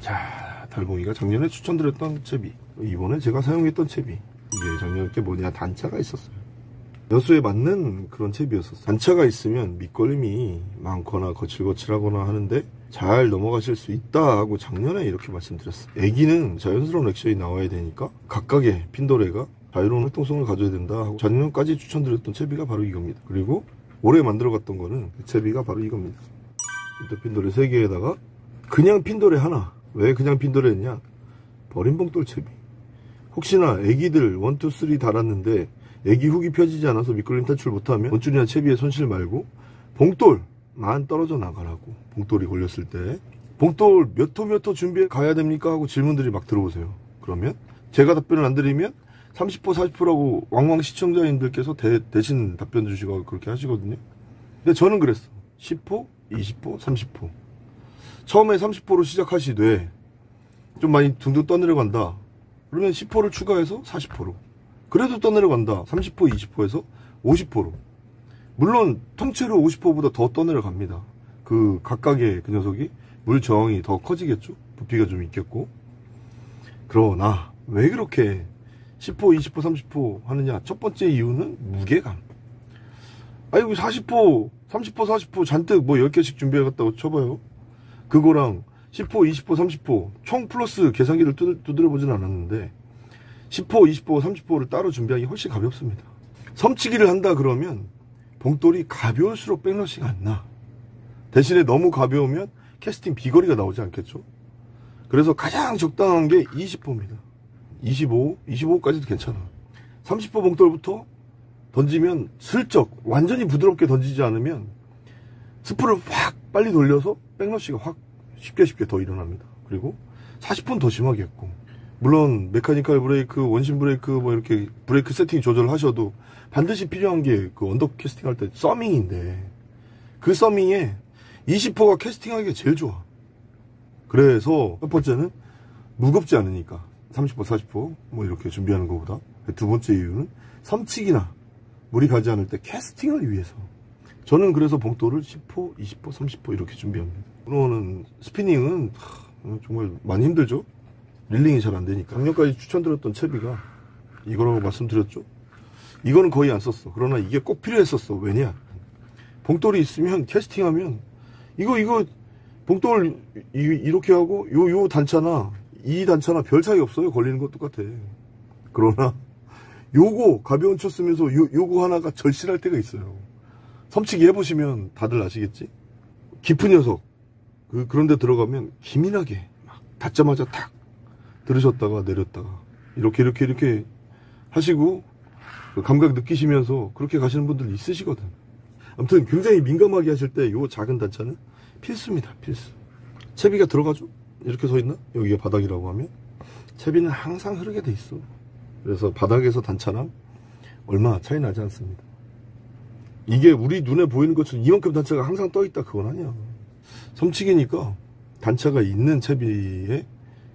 자, 달봉이가 작년에 추천드렸던 채비, 이번에 제가 사용했던 채비. 이게 작년에 게 뭐냐, 단차가 있었어요. 여수에 맞는 그런 채비였었어요. 단차가 있으면 밑걸림이 많거나 거칠거칠하거나 하는데 잘 넘어가실 수 있다 하고 작년에 이렇게 말씀드렸어요. 애기는 자연스러운 액션이 나와야 되니까 각각의 핀도레가 자유로운 활동성을 가져야 된다 하고 작년까지 추천드렸던 채비가 바로 이겁니다. 그리고 올해 만들어갔던 거는 그 채비가 바로 이겁니다. 일단 핀도레 3개에다가 그냥 핀도레 하나. 왜 그냥 핀도레 했냐, 버린 봉돌 채비. 혹시나 애기들 1, 2, 3 달았는데 애기 훅이 펴지지 않아서 밑걸림 탈출 못하면 원줄이나 채비의 손실 말고 봉돌만 떨어져 나가라고. 봉돌이 걸렸을 때 봉돌 몇 호 준비해 가야 됩니까 하고 질문들이 막 들어오세요. 그러면 제가 답변을 안 드리면 30호 40호라고 왕왕 시청자님들께서 대신 답변 주시고 그렇게 하시거든요. 근데 저는 그랬어. 10호, 20호, 30호. 처음에 30호로 시작하시되 좀 많이 둥둥 떠내려간다 그러면 10호를 추가해서 40호로, 그래도 떠내려간다 30호, 20호에서 50호로. 물론 통째로 50호보다 더 떠내려갑니다. 그 각각의 그 녀석이 물 저항이 더 커지겠죠. 부피가 좀 있겠고. 그러나 왜 그렇게 10호, 20호, 30호 하느냐, 첫 번째 이유는 무게감. 아이고 40호, 30호, 40호 잔뜩 뭐 10개씩 준비해갔다고 쳐봐요. 그거랑 10호, 20호, 30호 총 플러스 계산기를 두드려 보진 않았는데 10호, 20호, 30호를 따로 준비하기 훨씬 가볍습니다. 섬치기를 한다 그러면 봉돌이 가벼울수록 백러시가 안 나. 대신에 너무 가벼우면 캐스팅 비거리가 나오지 않겠죠. 그래서 가장 적당한 게 20호입니다 25, 25까지도 괜찮아. 30호 봉돌부터 던지면 슬쩍 완전히 부드럽게 던지지 않으면 스프를 확 빨리 돌려서 백러시가 확 쉽게 더 일어납니다. 그리고 40호는 더 심하게 했고, 물론 메카니컬 브레이크, 원심 브레이크 뭐 이렇게 브레이크 세팅 조절하셔도 반드시 필요한 게 그 언더 캐스팅 할 때 서밍인데, 그 서밍에 20호가 캐스팅하기가 제일 좋아. 그래서 첫 번째는 무겁지 않으니까 30호, 40호 뭐 이렇게 준비하는 것보다. 두 번째 이유는 섬치기나 물이 가지 않을 때 캐스팅을 위해서. 저는 그래서 봉돌을 10호, 20호, 30호 이렇게 준비합니다. 문어는 스피닝은 정말 많이 힘들죠. 릴링이 잘 안 되니까. 작년까지 추천드렸던 채비가 이거라고 말씀드렸죠. 이거는 거의 안 썼어. 그러나 이게 꼭 필요했었어. 왜냐, 봉돌이 있으면 캐스팅하면 이거 봉돌 이렇게 하고 요 단차나 이 단차나 별 차이 없어요. 걸리는 거 똑같아. 그러나 요거 가벼운 쳐 쓰면서 요거 하나가 절실할 때가 있어요. 섬치기 해보시면 다들 아시겠지? 깊은 녀석 그런데 들어가면 기민하게 막 닿자마자 탁 들으셨다가 내렸다가 이렇게 하시고 그 감각 느끼시면서 그렇게 가시는 분들 있으시거든. 아무튼 굉장히 민감하게 하실 때 요 작은 단차는 필수입니다. 필수. 채비가 들어가죠? 이렇게 서 있나? 여기가 바닥이라고 하면 채비는 항상 흐르게 돼 있어. 그래서 바닥에서 단차랑 얼마 차이 나지 않습니다. 이게 우리 눈에 보이는 것처럼 이만큼 단차가 항상 떠 있다 그건 아니야. 섬치기니까 단차가 있는 채비에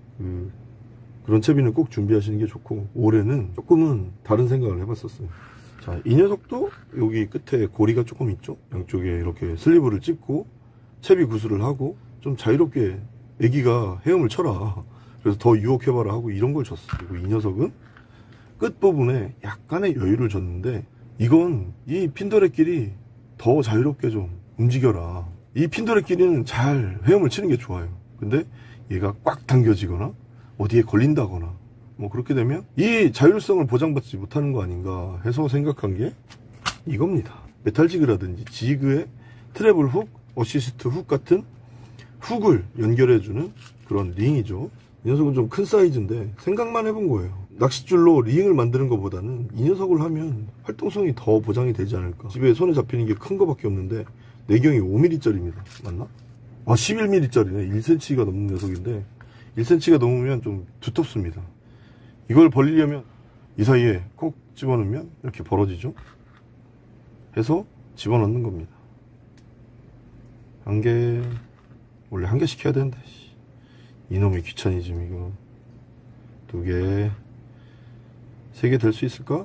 그런 채비는 꼭 준비하시는 게 좋고, 올해는 조금은 다른 생각을 해봤었어요. 자, 이 녀석도 여기 끝에 고리가 조금 있죠. 양쪽에 이렇게 슬리브를 찝고 채비 구슬을 하고 좀 자유롭게 애기가 헤엄을 쳐라, 그래서 더 유혹해봐라 하고 이런 걸 줬어. 그리고 이 녀석은 끝부분에 약간의 여유를 줬는데, 이건 이 핀도레끼리 더 자유롭게 좀 움직여라. 이 핀도레끼리는 잘 헤엄을 치는 게 좋아요. 근데 얘가 꽉 당겨지거나 어디에 걸린다거나 뭐 그렇게 되면 이 자율성을 보장받지 못하는 거 아닌가 해서 생각한 게 이겁니다. 메탈지그라든지 지그의 트래블 훅, 어시스트 훅 같은 훅을 연결해주는 그런 링이죠. 이 녀석은 좀 큰 사이즈인데 생각만 해본 거예요. 낚싯줄로 링을 만드는 것보다는 이 녀석을 하면 활동성이 더 보장이 되지 않을까. 집에 손에 잡히는 게 큰 거밖에 없는데 내경이 5mm짜리입니다. 맞나? 아, 11mm짜리네. 1cm가 넘는 녀석인데 1cm가 넘으면 좀 두텁습니다. 이걸 벌리려면 이 사이에 콕 집어넣으면 이렇게 벌어지죠. 해서 집어넣는 겁니다. 한 개, 원래 한 개씩 해야 되는데 이놈의 귀차니즘. 이거 두 개, 세 개 될 수 있을까?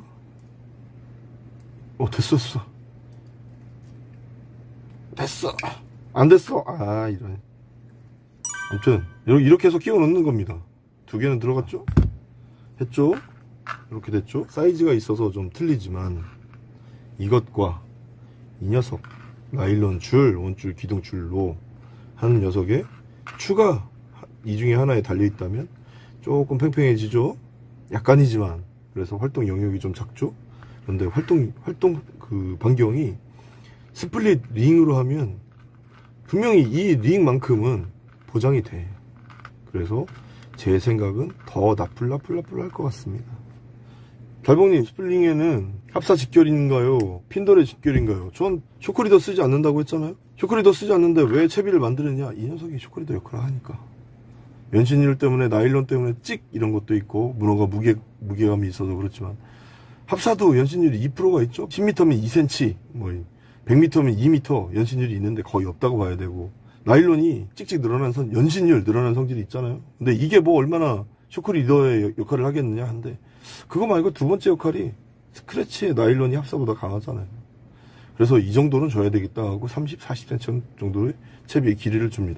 됐었어. 됐어. 안 됐어. 아, 이런. 아무튼 이렇게 해서 끼워 넣는 겁니다. 두 개는 들어갔죠? 했죠? 이렇게 됐죠? 사이즈가 있어서 좀 틀리지만 이것과 이 녀석 나일론 줄, 원줄, 기둥줄로 하는 녀석에 추가 이 중에 하나에 달려있다면 조금 팽팽해지죠? 약간이지만. 그래서 활동 영역이 좀 작죠? 그런데 활동 그 반경이 스플릿 링으로 하면 분명히 이 링만큼은 보장이 돼. 그래서 제 생각은 더 나풀나풀 할 것 같습니다. 달봉님, 스플링에는 합사 직결인가요? 핀돌의 직결인가요? 전 쇼크리더 쓰지 않는다고 했잖아요? 쇼크리더 쓰지 않는데 왜 채비를 만드느냐? 이 녀석이 쇼크리더 역할을 하니까. 연신율 때문에, 나일론 때문에 찍! 이런 것도 있고, 문어가 무게감이 있어서 그렇지만, 합사도 연신율이 2%가 있죠? 10m면 2cm, 100m면 2m 연신율이 있는데 거의 없다고 봐야 되고, 나일론이 찍찍 늘어난 연신율 늘어난 성질이 있잖아요. 근데 이게 뭐 얼마나 쇼크리더의 역할을 하겠느냐 한데, 그거 말고 두 번째 역할이 스크래치의 나일론이 합사보다 강하잖아요. 그래서 이 정도는 줘야 되겠다 하고 30, 40cm 정도의 채비의 길이를 줍니다.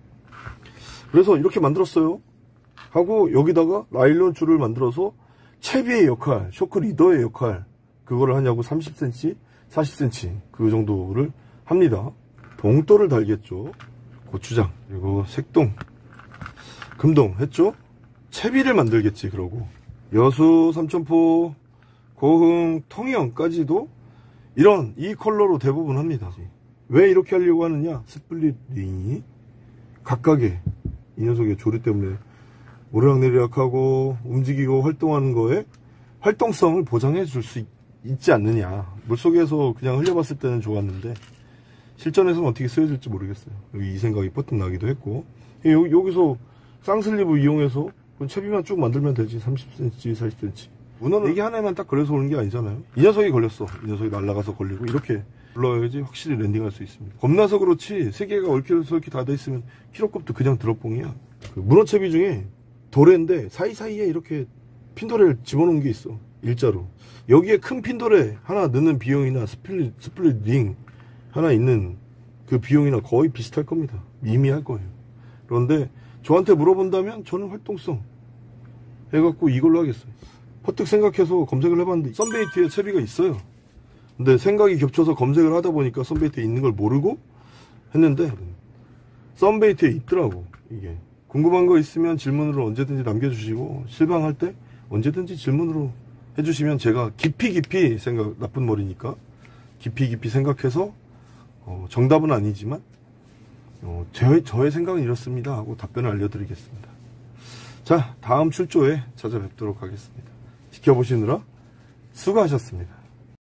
그래서 이렇게 만들었어요. 하고 여기다가 나일론 줄을 만들어서 채비의 역할, 쇼크리더의 역할, 그거를 하냐고 30cm, 40cm 그 정도를 합니다. 봉돌을 달겠죠. 고추장, 그리고 색동, 금동 했죠. 채비를 만들겠지. 그러고 여수, 삼천포, 고흥, 통영까지도 이 컬러로 대부분 합니다. 왜 이렇게 하려고 하느냐? 스플릿 링이 각각의 이 녀석의 조류 때문에 오르락내리락하고 움직이고 활동하는 거에 활동성을 보장해 줄 수 있지 않느냐. 물속에서 그냥 흘려봤을 때는 좋았는데 실전에서는 어떻게 쓰여질지 모르겠어요. 이 생각이 버뜩 나기도 했고, 여기서 쌍슬리브 이용해서 채비만 쭉 만들면 되지. 30cm, 40cm. 문어는 이게 하나만 딱 걸려서 오는 게 아니잖아요. 이 녀석이 걸렸어. 이 녀석이 날아가서 걸리고 이렇게 불러야지 확실히 랜딩할 수 있습니다. 겁나서 그렇지 세 개가 얽혀서 다 돼 있으면 키로급도 그냥 드롭봉이야. 그 문어채비 중에 도래인데 사이사이에 이렇게 핀도레를 집어넣은 게 있어. 일자로. 여기에 큰 핀도레 하나 넣는 비용이나 스플릿 링 하나 있는 그 비용이나 거의 비슷할 겁니다. 미미할 거예요. 그런데 저한테 물어본다면 저는 활동성 해갖고 이걸로 하겠어요. 퍼뜩 생각해서 검색을 해봤는데 썬베이트에 채비가 있어요. 근데 생각이 겹쳐서 검색을 하다 보니까 썬베이트에 있는 걸 모르고 했는데 썬베이트에 있더라고. 이게 궁금한 거 있으면 질문으로 언제든지 남겨주시고 실망할 때 언제든지 질문으로 해주시면 제가 깊이 나쁜 머리니까 깊이 생각해서 정답은 아니지만 저의 생각은 이렇습니다 하고 답변을 알려드리겠습니다. 자, 다음 출조에 찾아뵙도록 하겠습니다. 지켜보시느라 수고하셨습니다.